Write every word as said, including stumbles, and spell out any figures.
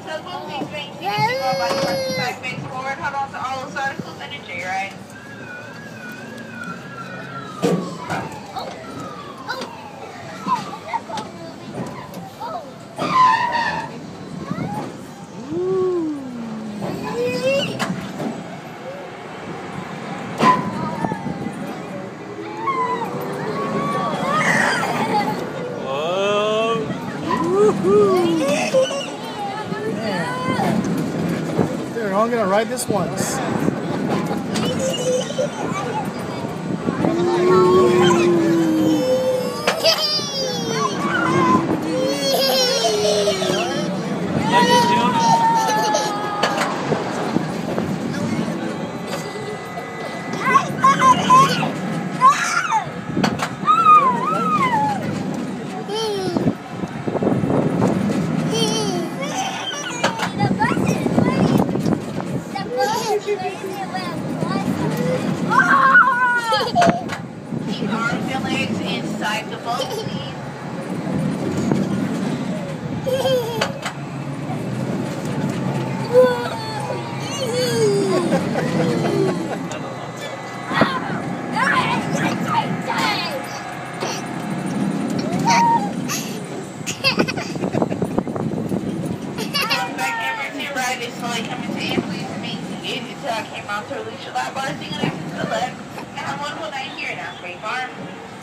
Tugboat, please maintain your seatbelt body press side face forward. Hold on to all those articles and enjoy your ride. They're all gonna ride this once. Keep arms and legs inside the boat, please. Ride is slowly coming to end. Please remain seated until I came out to release your lap bar. Single exit to the left. Now one will nine here now, straight farm.